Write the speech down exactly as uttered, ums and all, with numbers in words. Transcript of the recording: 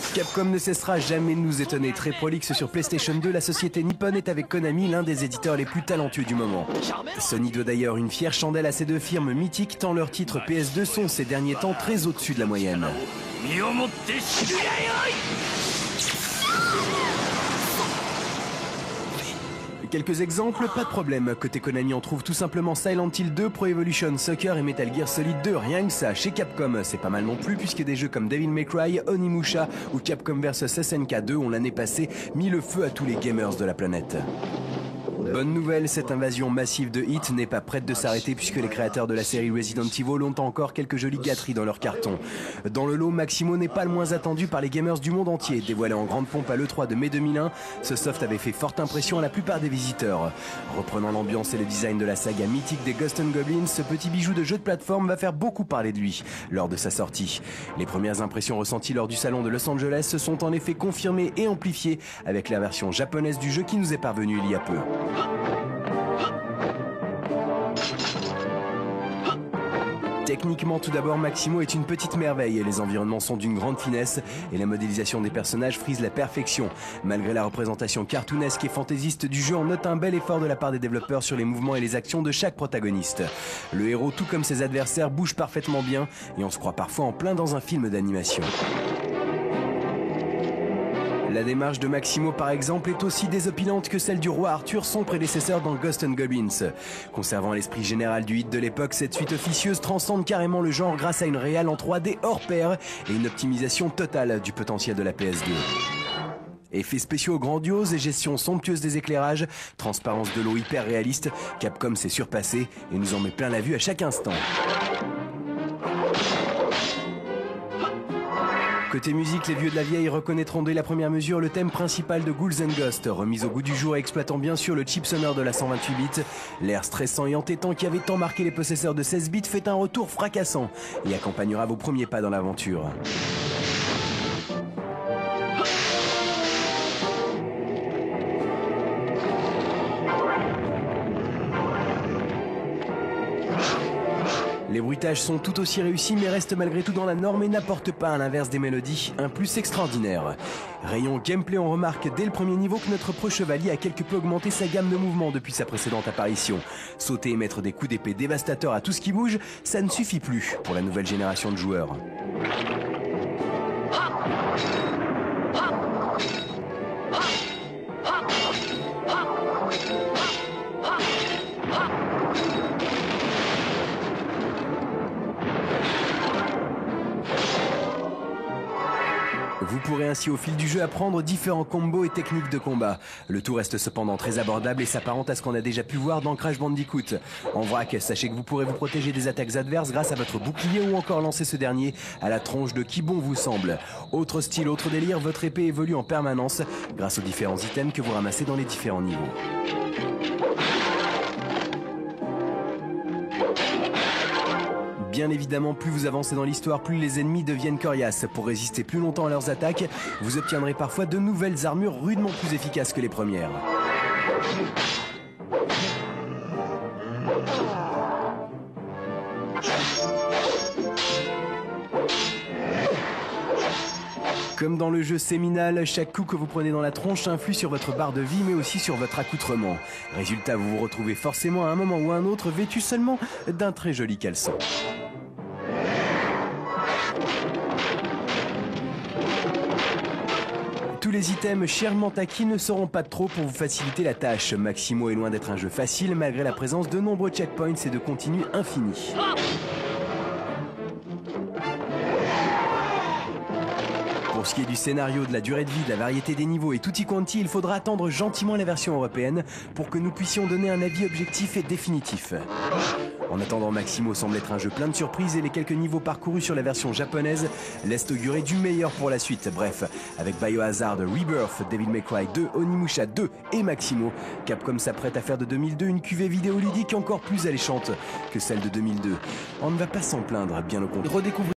Capcom ne cessera jamais de nous étonner. Très prolixe sur PlayStation deux, la société Nippon est avec Konami l'un des éditeurs les plus talentueux du moment. Sony doit d'ailleurs une fière chandelle à ces deux firmes mythiques, tant leurs titres P S deux sont ces derniers temps très au-dessus de la moyenne. Quelques exemples, pas de problème. Côté Konami, on trouve tout simplement Silent Hill deux, Pro Evolution Soccer et Metal Gear Solid deux. Rien que ça. Chez Capcom, c'est pas mal non plus, puisque des jeux comme Devil May Cry, Onimusha ou Capcom versus S N K deux ont l'année passée mis le feu à tous les gamers de la planète. Bonne nouvelle, cette invasion massive de hits n'est pas prête de s'arrêter puisque les créateurs de la série Resident Evil ont encore quelques jolies gâteries dans leur carton. Dans le lot, Maximo n'est pas le moins attendu par les gamers du monde entier. Dévoilé en grande pompe à l'E trois de mai deux mille un, ce soft avait fait forte impression à la plupart des visiteurs. Reprenant l'ambiance et le design de la saga mythique des Ghosts and Goblins, ce petit bijou de jeu de plateforme va faire beaucoup parler de lui lors de sa sortie. Les premières impressions ressenties lors du salon de Los Angeles se sont en effet confirmées et amplifiées avec la version japonaise du jeu qui nous est parvenue il y a peu. Techniquement, tout d'abord, Maximo est une petite merveille. Les environnements sont d'une grande finesse et la modélisation des personnages frise la perfection. Malgré la représentation cartoonesque et fantaisiste du jeu, on note un bel effort de la part des développeurs sur les mouvements et les actions de chaque protagoniste. Le héros, tout comme ses adversaires, bouge parfaitement bien et on se croit parfois en plein dans un film d'animation. La démarche de Maximo, par exemple, est aussi désopilante que celle du roi Arthur, son prédécesseur dans Ghosts and Goblins. Conservant l'esprit général du hit de l'époque, cette suite officieuse transcende carrément le genre grâce à une réal en trois D hors pair et une optimisation totale du potentiel de la P S deux. Effets spéciaux grandioses et gestion somptueuse des éclairages, transparence de l'eau hyper réaliste, Capcom s'est surpassé et nous en met plein la vue à chaque instant. Côté musique, les vieux de la vieille reconnaîtront dès la première mesure le thème principal de Ghouls and Ghosts, remis au goût du jour et exploitant bien sûr le chip sonore de la cent vingt-huit bits. L'air stressant et entêtant qui avait tant marqué les possesseurs de seize bits fait un retour fracassant et accompagnera vos premiers pas dans l'aventure. Les bruitages sont tout aussi réussis mais restent malgré tout dans la norme et n'apportent pas, à l'inverse des mélodies, un plus extraordinaire. Rayon gameplay, on remarque dès le premier niveau que notre preux chevalier a quelque peu augmenté sa gamme de mouvements depuis sa précédente apparition. Sauter et mettre des coups d'épée dévastateurs à tout ce qui bouge, ça ne suffit plus pour la nouvelle génération de joueurs. Vous pourrez ainsi au fil du jeu apprendre différents combos et techniques de combat. Le tout reste cependant très abordable et s'apparente à ce qu'on a déjà pu voir dans Crash Bandicoot. En vrac, sachez que vous pourrez vous protéger des attaques adverses grâce à votre bouclier ou encore lancer ce dernier à la tronche de qui bon vous semble. Autre style, autre délire, votre épée évolue en permanence grâce aux différents items que vous ramassez dans les différents niveaux. Bien évidemment, plus vous avancez dans l'histoire, plus les ennemis deviennent coriaces. Pour résister plus longtemps à leurs attaques, vous obtiendrez parfois de nouvelles armures rudement plus efficaces que les premières. Comme dans le jeu séminal, chaque coup que vous prenez dans la tronche influe sur votre barre de vie mais aussi sur votre accoutrement. Résultat, vous vous retrouvez forcément à un moment ou à un autre vêtu seulement d'un très joli caleçon. Tous les items chèrement acquis ne seront pas de trop pour vous faciliter la tâche. Maximo est loin d'être un jeu facile malgré la présence de nombreux checkpoints et de continus infinis. Pour ce qui est du scénario, de la durée de vie, de la variété des niveaux et tutti quanti, il faudra attendre gentiment la version européenne pour que nous puissions donner un avis objectif et définitif. En attendant, Maximo semble être un jeu plein de surprises et les quelques niveaux parcourus sur la version japonaise laissent augurer du meilleur pour la suite. Bref, avec Biohazard, Rebirth, Devil May Cry deux, Onimusha deux et Maximo, Capcom s'apprête à faire de deux mille deux une cuvée vidéoludique encore plus alléchante que celle de deux mille deux. On ne va pas s'en plaindre, bien au contraire. Redécouvrez